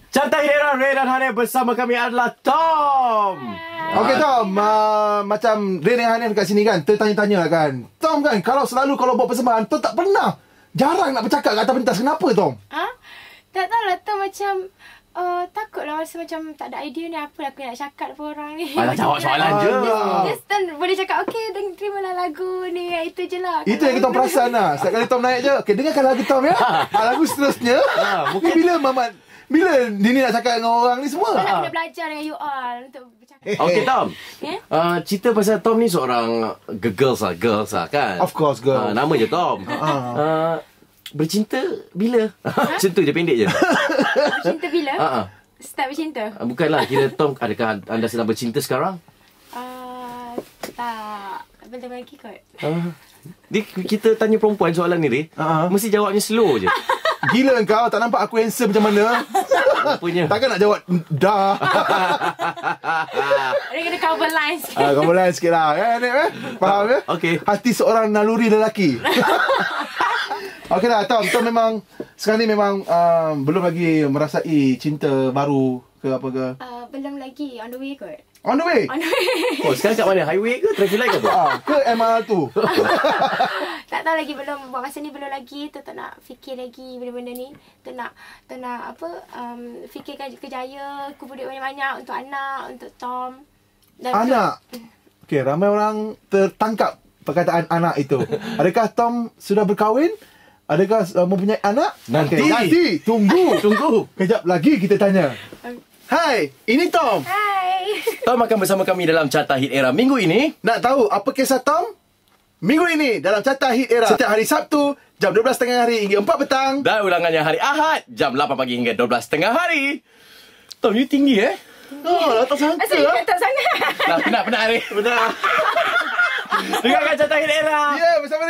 Carta Hit Era, Ray dan Hanif. Bersama kami adalah Tom. Okey Tom, macam Ray dan Hanif kat sini kan, tertanya-tanya kan. Tom kan, kalau buat persembahan, Tom tak pernah, jarang nak bercakap kat atas pentas. Kenapa Tom? Tak tahulah, Tom macam takutlah, rasa macam tak ada idea ni, apa aku nak cakap depan orang ni. Alah, jawab soalan je. Just boleh cakap, okey, terimalah lagu ni, itu je lah. Itu yang Tom perasan lah. Setiap kali Tom naik je, okey, dengarkan lagu Tom ya. Lagu seterusnya, mungkin bila Dini nak cakap dengan orang ni semua. Nak kena belajar dengan you all untuk bercakap. Okey Tom, cerita pasal Tom ni seorang girls lah kan. Of course girls. Nama je Tom. Bercinta bila? Macam tu je, pendek je. Bercinta bila? Start bercinta? Bukanlah, kira Tom, adakah anda sedang bercinta sekarang? Tak belum lagi kot. Kita tanya perempuan soalan ni, Ray. Mesti jawabnya slow je. Gila kau, tak nampak aku handsome macam mana? Rupanya. Takkan nak jawab dah. Dia kena cover line sikit. Cover line sikit lah. Faham ya? Okey. Hati seorang naluri lelaki. Okey lah Tom, memang sekarang ni memang belum lagi merasai cinta baru ke apa ke? Belum lagi, on the way kot. On the way? On the way. Oh, sekarang kat mana? Highway ke? Traffic light ke apa? Ke MR tu? Tak tahu lagi, belum. Buat masa ni belum lagi. Tak nak fikir lagi benda-benda ni. Tak nak fikirkan kejaya, kumpul duit banyak-banyak untuk anak, untuk Tom. Dan anak? Okey, ramai orang tertangkap perkataan anak itu. Adakah Tom sudah berkahwin? Adakah mempunyai anak? Nanti. Tunggu. Kejap lagi kita tanya. Hai, ini Tom. Hai. Tom akan bersama kami dalam Carta Hit Era minggu ini. Nak tahu apa kisah Tom? Minggu ini dalam Carta Hit Era. Setiap hari Sabtu, jam 12.30 hari hingga 4 petang. Dan ulangannya hari Ahad, jam 8 pagi hingga 12.30 hari. Tom, you tinggi Oh, tak sangka. Asyik tak sangat. Penat hari. Benar. Dengarkan Carta Hit Era. Ya, bersama